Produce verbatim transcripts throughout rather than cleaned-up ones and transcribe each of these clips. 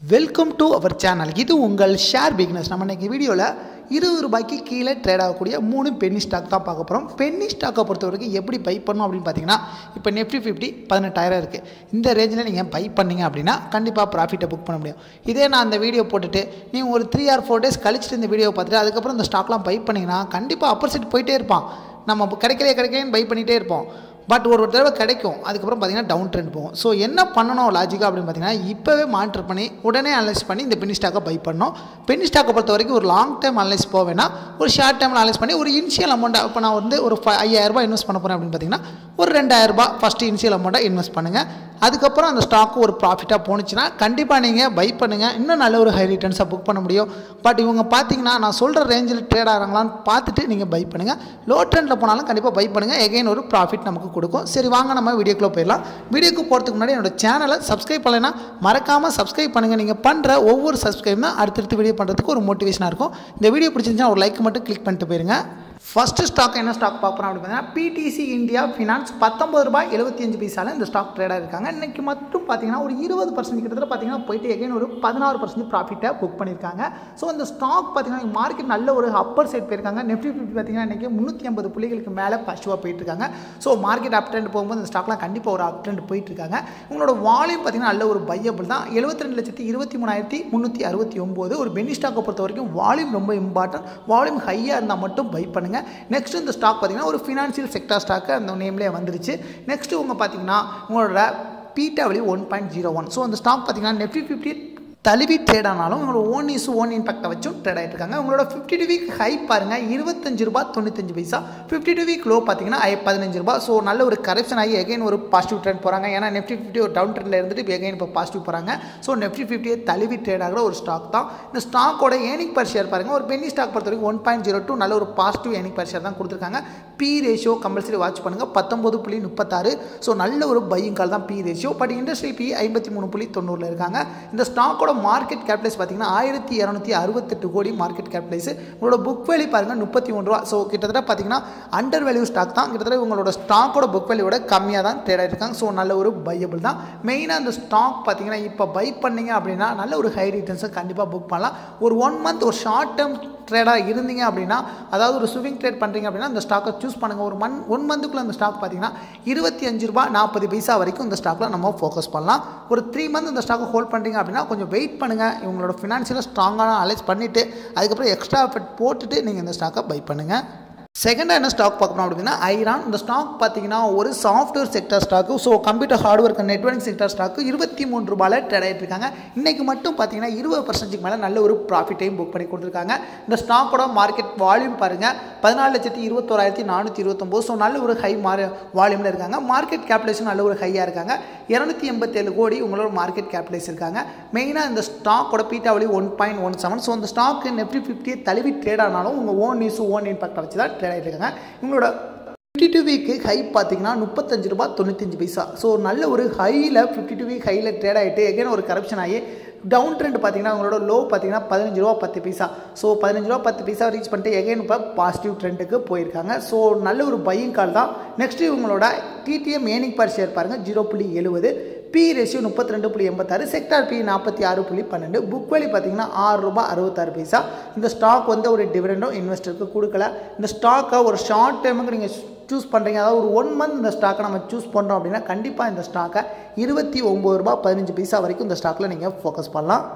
Welcome to our channel. இது உங்கள் share bigness. நம்ம இன்றைக்கி வீடியோவில் இருபது ரூபாய்க்கு கீழே ட்ரேட் ஆகக்கூடிய மூணு பென்னி ஸ்டாக் தான் பார்க்க போகிறோம். பென்னி ஸ்டாக்கை பொறுத்த வரைக்கும் எப்படி பை பண்ணணும் அப்படின்னு பார்த்தீங்கன்னா, இப்போ நெஃப்டி ஃபிஃப்டி பதினெட்டாயிரம் இருக்குது. இந்த ரேஞ்சில் நீங்கள் பை பண்ணிங்க அப்படின்னா கண்டிப்பாக ப்ராஃபிட்டை புக் பண்ண முடியும். இதே நான் அந்த வீடியோ போட்டுட்டு நீங்கள் ஒரு த்ரீ ஆர் ஃபோர் டேஸ் கழிச்சிட்டு இந்த வீடியோ பார்த்துட்டு அதுக்கப்புறம் இந்த ஸ்டாக்லாம் பை பண்ணிங்கன்னா கண்டிப்பாக அப்பர் சைட் போயிட்டே இருப்பான். நம்ம கிடைக்கலையே கிடைக்கலைன்னு பை பண்ணிகிட்டே இருப்போம். பட் ஒரு ஒரு தடவை கிடைக்கும், அதுக்கப்புறம் பார்த்தீங்கன்னா டவுன் ட்ரெண்ட் போகும். ஸோ என்ன பண்ணணும் லாஜிக்காக அப்படின்னு பார்த்தீங்கன்னா, இப்போவே மானிட்டர் பண்ணி உடனே அனலைஸ் பண்ணி இந்த பென்னி ஸ்டாக்கை பை பண்ணணும். பென்னி ஸ்டாக்கை பொறுத்த வரைக்கும் ஒரு லாங் டைம் அனலைஸ் போவேன்னா ஒரு ஷார்ட் டைமில் அனலைஸ் பண்ணி ஒரு இனிஷியல் அமௌண்ட்டாக இப்போ நான் வந்து ஒரு ஐயாயிரரூபா இன்வெஸ்ட் பண்ண போகிறேன் அப்படின்னு பார்த்தீங்கன்னா ஒரு ரெண்டாயிரரூபா ஃபஸ்ட்டு இனிஷியல் அமௌண்ட்டாக இன்வெஸ்ட் பண்ணுங்கள். அதுக்கப்புறம் அந்த ஸ்டாக்கு ஒரு ப்ராஃபிட்டாக போணுச்சுன்னா கண்டிப்பாக நீங்கள் பை பண்ணுங்கள். இன்னும் நல்ல ஒரு ஹை ரிட்டர்ன்ஸாக புக் பண்ண முடியும். பட் இவங்க பார்த்தீங்கன்னா நான் சொல்கிற ரேஞ்சில் ட்ரேட் ஆகிறாங்களான்னு பார்த்துட்டு நீங்கள் பை பண்ணுங்கள். லோ ட்ரெண்டில் போனாலும் கண்டிப்பாக பை பண்ணுங்கள். எகைன் ஒரு ப்ராஃபிட் நமக்கு கொடுக்கும். சரி, வாங்க நம்ம வீடியோக்குள்ளே போயிடலாம். வீடியோக்கு போகிறதுக்கு முன்னாடி என்னோட சேனலை சப்ஸ்கிரைப் பண்ணலைன்னா மறக்காமல் சப்ஸ்கிரைப் பண்ணுங்கள். நீங்கள் பண்ணுற ஒவ்வொரு சப்ஸ்கிரைப் தான் அடுத்தடுத்து வீடியோ பண்ணுறதுக்கு ஒரு மோட்டிவேஷனாக இருக்கும். இந்த வீடியோ பிடிச்சிருந்துச்சுன்னா ஒரு லைக் மட்டும் கிளிக் பண்ணிட்டு போயிருங்க. ஃபஸ்ட்டு ஸ்டாக் என்ன ஸ்டாக் பார்க்குறோம் அப்படின்னு பார்த்தீங்கன்னா, பிடிசி இந்தியா ஃபினான்ஸ் பத்தொம்பது ரூபாய் எழுபத்தி அஞ்சு பைசாவில் இந்த ஸ்டாக் ட்ரேடாக இருக்காங்க. இன்றைக்கி மட்டும் பார்த்தீங்கன்னா ஒரு இருபது பர்சன்ட் கிட்டத்தட்ட பார்த்தீங்கன்னா போயிட்டு எகைன் ஒரு பதினாறு பர்சன்ட் ப்ராஃபிட்டை புக் பண்ணியிருக்காங்க. ஸோ இந்த ஸ்டாக் பார்த்தீங்கன்னா மார்க்கெட் நல்ல ஒரு அப்பர் சைட் போயிருக்காங்க. நெஃப்டி ஃபிஃப்டி பார்த்தீங்கன்னா இன்றைக்கி முந்நூற்றி ஐம்பது புள்ளிகளுக்கு மேலே பாசிட்டிவாக போயிட்டுருக்காங்க. ஸோ மார்க்கெட் அப் ட்ரெண்ட் போகும்போது இந்த ஸ்டாக்லாம் கண்டிப்பாக ஒரு அப் ட்ரெண்ட் போயிட்டுருக்காங்க. உங்களோட வால்யூம் பார்த்தீங்கன்னா நல்ல ஒரு பையபிள் தான். எழுபத்தி ரெண்டு லட்சத்தி இருபத்தி மூணாயிரத்தி முந்நூற்றி அறுபத்தி ஒம்பது ஒரு பென்னி ஸ்டாக்கை பொறுத்த வரைக்கும் வால்யூம் ரொம்ப இம்பார்ட்டன்ட். வால்யூம் ஹையாக இருந்தால் மட்டும் பை பண்ணுங்கள். நெக்ஸ்ட் இந்த ஸ்டாக் பார்த்தீங்கன்னா ஒரு ஃபினான்ஷியல் செக்டார் ஸ்டாக்கு அந்த நேம்லேயே வந்துருச்சு. நெக்ஸ்ட்டு உங்கள் பார்த்தீங்கன்னா உங்களோட beta value one point zero one. So அந்த ஸ்டாக் பார்த்தீங்கன்னா நெஃப்டி ஃபிஃப்டி தழுவி ட்ரேட் ஆனாலும் உங்களோட ஓன் இஸ் ஓன் இம்பாக்டை வச்சும் ட்ரேட் ஆகிட்டு இருக்காங்க. உங்களோட ஃபிஃப்டி டூ வீக் ஹை பாருங்கள் இருபத்தஞ்சு ரூபா தொண்ணூத்தஞ்சு பைசா. ஃபிஃப்டி டூ வீக் லோ பார்த்தீங்கன்னா பதினஞ்சு ரூபா. ஸோ நல்ல ஒரு கரெக்ஷன் ஆகி எகைன் ஒரு பாசிட்டிவ் ட்ரெண்ட் போகிறாங்க. ஏன்னா நெஃப்டி ஃபிஃப்டி ஒரு டவுன் ட்ரெண்டில் இருந்துட்டு எகைன் இப்போ பாசிட்டிவ் போகிறாங்க. ஸோ நெஃப்டி ஃபிஃப்டியை தழுவி ட்ரேட் ஆகிற ஒரு ஸ்டாக் தான். இந்த ஸ்டாக்கோட ஏர்னிங் பர் ஷேர் பாருங்கள், ஒரு பென்னி ஸ்டாக் பொறுத்த வரைக்கும் ஒன் பாயிண்ட் ஜீரோ டூ நல்ல ஒரு பாசிட்டிவ் ஏர்னிங் பர் ஷேர் தான் கொடுத்துருக்காங்க. பி ரேஷியோ கம்பல்சரி வாட்ச் பண்ணுங்கள், பத்தொம்பது புள்ளி முப்பத்தாறு. ஸோ நல்ல ஒரு பையிங் கால் தான் P ratio. But industry P ஐம்பத்தி மூணு புள்ளி தொண்ணூறில் இருக்காங்க. இந்த ஸ்டாக்கோட மார்க்கெட் கேபிடலைஸ் பார்த்தீங்கன்னா ஆயிரத்தி இரநூத்தி அறுபத்தெட்டு கோடி மார்க்கெட் கேபிடலைஸ். உங்களோட புக் வேல்யூ பாருங்கள் முப்பத்தி ஒன்று ரூபா. ஸோ கிட்டத்தட்ட பார்த்தீங்கன்னா அண்டர் வேல்யூ ஸ்டாக் தான். கிட்டத்தட்ட உங்களோட ஸ்டாக்கோட புக் வேல்யூவோட கம்மியாக தான் ட்ரேட் ஆகிருக்காங்க. ஸோ நல்ல ஒரு பையபிள் தான். மெயினாக அந்த ஸ்டாக் பார்த்தீங்கன்னா இப்போ பை பண்ணிங்க அப்படின்னா நல்ல ஒரு ஹை ரிட்டர்ன்ஸை கண்டிப்பாக புக் பண்ணலாம். ஒரு ஒன் மந்த் ஒரு ஷார்ட் டேர்ம் ட்ரேடாக இருந்தீங்க அப்படின்னா, அதாவது ஒரு ஸ்விங் ட்ரேட் பண்ணுறீங்க அப்படின்னா இந்த ஸ்டாக்கை சூஸ் பண்ணுங்கள். ஒரு மந்த் ஒன் மந்த்துக்குள்ளே அந்த ஸ்டாக் பார்த்தீங்கன்னா இருபத்தி அஞ்சு ரூபா நாற்பது பைசா வரைக்கும் இந்த ஸ்டாக்கில் நம்ம ஃபோக்கஸ் பண்ணலாம். ஒரு த்ரீ மந்த் இந்த ஸ்டாக்கை ஹோல்ட் பண்ணுறீங்க அப்படின்னா கொஞ்சம் வெயிட் பண்ணுங்கள். இவங்களோட ஃபினான்ஷியலாக ஸ்ட்ராங்கான அனலைஸ் பண்ணிவிட்டு அதுக்கப்புறம் எக்ஸ்ட்ரா எஃபர்ட் போட்டுட்டு நீங்கள் இந்த ஸ்டாக்கை பை பண்ணுங்கள். செகண்டாக என்ன ஸ்டாக் பார்க்கணும் அப்படின்னா ஐரான். இந்த ஸ்டாக் பார்த்தீங்கன்னா ஒரு software sector stock. So computer hardware network sector stock இருபத்தி மூணு ரூபாயில் ட்ரேட் ஆகிட்டு இருக்காங்க. இன்றைக்கி மட்டும் பார்த்தீங்கன்னா இருபது பர்சன்ட்டுக்கு மேலே நல்ல ஒரு ப்ராஃபிட்டையும் புக் பண்ணி கொடுத்துருக்காங்க. இந்த ஸ்டாக்கோட மார்க்கெட் வால்யூம் பாருங்கள் பதினாலு லட்சத்தி இருபத்தோராயிரத்தி நானூற்றி இருபத்தொம்போது. ஸோ நல்ல ஒரு ஹை மார் வால்யூமில் இருக்காங்க. மார்க்கெட் கேபிடலைஸும் நல்ல ஒரு ஹையாக இருக்காங்க. இரநூத்தி எண்பத்தேழு கோடி உங்களோட மார்க்கெட் கேபிடலைஸ் இருக்காங்க. மெயினாக இந்த ஸ்டாக்கோட beta value one point one seven. So இந்த ஸ்டாக்கு நெஃப்டி ஃபிஃப்டியை தழுவி ட்ரேட் ஆனாலும் உங்கள் ஓன் நியூஸ் ஓன் இம்பாக்டை வச்சு தான் ட்ரேட் ஆகிட்டு இருக்காங்க. இவங்களோட ஃபிஃப்டி டூ வீக்கு ஹை பார்த்தீங்கன்னா முப்பத்தஞ்சு ரூபா தொண்ணூத்தஞ்சு பைசா. ஸோ நல்ல ஒரு ஹையில் ஃபிஃப்டி டூ வீக் ஹையில் ட்ரேட் ஆகிட்டு எகைன் ஒரு கரப்ஷன் ஆகி டவுன் ட்ரெண்ட் பார்த்தீங்கன்னா உங்களோட லோ பார்த்தீங்கன்னா பதினஞ்சு ரூபா பத்து பைசா. ஸோ பதினஞ்சு ரூபா பத்து பைசா ரீச் பண்ணிட்டு எகைன் இப்போ பாசிட்டிவ் ட்ரெண்டுக்கு போயிருக்காங்க. ஸோ நல்ல ஒரு பையிங் கால் தான். நெக்ஸ்ட்டு இவங்களோட டிடிஎம் ஏர்னிங் பர் ஷேர் பாருங்கள் ஜீரோ புள்ளி எழுபது. பி ரேஷியோ முப்பத்தி ரெண்டு புள்ளி எண்பத்தாறு. செக்டார் பி நாற்பத்தி ஆறு புள்ளி பன்னெண்டு. புக் வேல்யூ பார்த்தீங்கன்னா ஆறு ரூபா அறுபத்தாறு பைசா. இந்த ஸ்டாக் வந்து ஒரு டிவிடெண்டும் இன்வெஸ்டருக்கு கொடுக்கல. இந்த ஸ்டாக்கை ஒரு ஷார்ட் டைமுக்கு நீங்கள் சூஸ் பண்ணுறீங்க, அதாவது ஒரு ஒன் மந்த் இந்த ஸ்டாக்கை நம்ம சூஸ் பண்ணுறோம் அப்படின்னா கண்டிப்பாக இந்த ஸ்டாக்கை இருபத்தி ஒம்பது ரூபா பதினஞ்சு பைசா வரைக்கும் இந்த ஸ்டாக்கில் நீங்கள் ஃபோக்கஸ் பண்ணலாம்.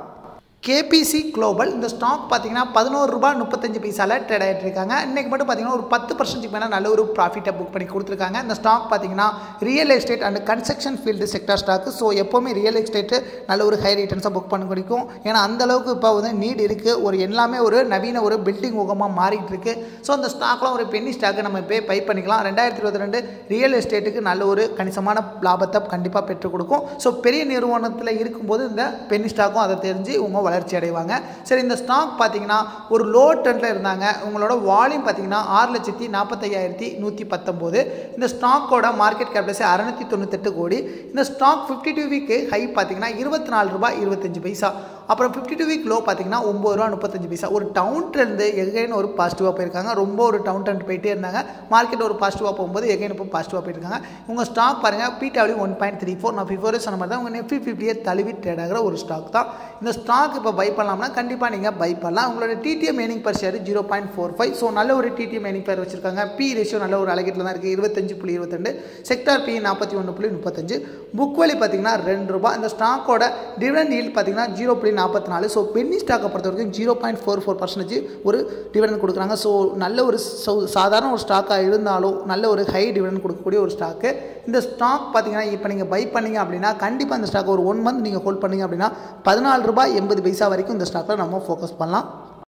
KBC global. இந்த ஸ்டாக் பார்த்தீங்கன்னா பதினோரு ரூபா முப்பத்தஞ்சு பைசாவில் ட்ரேட் ஆகிட்டு இருக்காங்க. இன்றைக்கி மட்டும் பார்த்தீங்கன்னா ஒரு பத்து பர்சன்ட்டுக்கு மேலே நல்ல ஒரு ப்ராஃபிட்டை புக் பண்ணி கொடுத்துருக்காங்க. இந்த ஸ்டாக் பார்த்தீங்கன்னா real estate and construction field sector stock. So எப்போவுமே ரியல் எஸ்டேட்டு நல்ல ஒரு ஹை ரிட்டர்ன்ஸாக புக் பண்ண கிடைக்கும். ஏன்னா அந்தளவுக்கு இப்போ வந்து நீட் இருக்குது. ஒரு எல்லாமே ஒரு நவீன ஒரு பில்டிங் முகமாக மாறிட்டு இருக்கு. ஸோ அந்த ஸ்டாக்லாம் ஒரு பென்னி ஸ்டாக்கு நம்ம இப்போ பை பண்ணிக்கலாம். ரெண்டாயிரத்தி இருபத்தி ரெண்டு ரியல் எஸ்டேட்டுக்கு நல்ல ஒரு கணிசமான லாபத்தை கண்டிப்பாக பெற்றுக் கொடுக்கும். ஸோ பெரிய நிறுவனத்தில் இருக்கும்போது இந்த பென்னி ஸ்டாக்கும் அதை தெரிஞ்சு உங்கள் வளர்ச்சி அடைவாங்க. சரி, இந்த ஸ்டாக் பார்த்தீங்கன்னா ஒரு லோ ட்ரெண்டில் இருந்தாங்க. உங்களோட வால்யூம் பார்த்தீங்கன்னா ஆறு லட்சத்தி நாற்பத்தையாயிரத்தி நூற்றி பத்தொம்போது. இந்த ஸ்டாக்கோட மார்க்கெட் கேபிட்டல்ஸ் அறுநூற்றி தொண்ணூத்தெட்டு கோடி. இந்த stock fifty two week high பார்த்தீங்கன்னா இருபத்தி நாலு ரூபாய் இருபத்தஞ்சு பைசா. அப்புறம் ஃபிஃப்டி டூ வீக் லோ பார்த்தீங்கன்னா ஒம்பது ரூபா முப்பத்தஞ்சு பைசா. ஒரு டவுன் ட்ரெண்ட் எகைன் ஒரு பாசிட்டிவாக போயிருக்காங்க. ரொம்ப ஒரு டவுன் ட்ரெண்ட் போயிட்டே இருந்தாங்க. மார்க்கெட் ஒரு பாசிட்டிவாக போகும்போது எகைன் இப்போ பாசிட்டிவாக போயிருக்காங்க. உங்கள் ஸ்டாக் பாருங்கள், P W one point three four நான் ஃபிஃப்டி சொன்ன மாதிரி தான் உங்கள் நிஃப்டி ஃபிஃப்டியை தழுவி ட்ரேட் ஆகிற ஒரு ஸ்டாக் தான். இந்த ஸ்டாக் இப்போ பை பண்ணலாம்னா கண்டிப்பாக நீங்கள் பை பண்ணலாம். உங்களோட TTM earning per share zero point four five. So நல்ல ஒரு டிடிஎம் ஏர்னிங் பேர் வச்சிருக்காங்க. பி ரேஷியோ நல்ல ஒரு அழகிட்டில் தான் இருக்குது, இருபத்தஞ்சு புள்ளி இருபத்தெண்டு. செக்டார் பி நாற்பத்தி ஒன்று புள்ளி முப்பத்தஞ்சு. புக் வேலி பார்த்தீங்கன்னா ரெண்டு ரூபா. இந்த ஸ்டாக்கோட டிவிடெண்ட் ஈல்ட் பார்த்தீங்கன்னா ஜீரோ புள்ளி நாற்பத்தி நாலு. ஸோ பென்னி ஸ்டாக்கை பொறுத்த வரைக்கும் zero point four four percentage ஒரு டிவிடெண்ட் கொடுக்குறாங்க. ஸோ நல்ல ஒரு சாதாரண ஒரு ஸ்டாக்காக இருந்தாலும் நல்ல ஒரு ஹை டிவிடெண்ட் கொடுக்கக்கூடிய ஒரு ஸ்டாக்கு. இந்த ஸ்டாக் பார்த்தீங்கன்னா இப்போ நீங்கள் பை பண்ணீங்க அப்படின்னா கண்டிப்பாக இந்த ஸ்டாக் ஒரு ஒன் மந்த் நீங்கள் ஹோல்ட் பண்ணீங்க அப்படின்னா பதினாலு ரூபாய் எண்பது பைசா வரைக்கும் இந்த ஸ்டாக்கில் நம்ம ஃபோக்கஸ் பண்ணலாம்.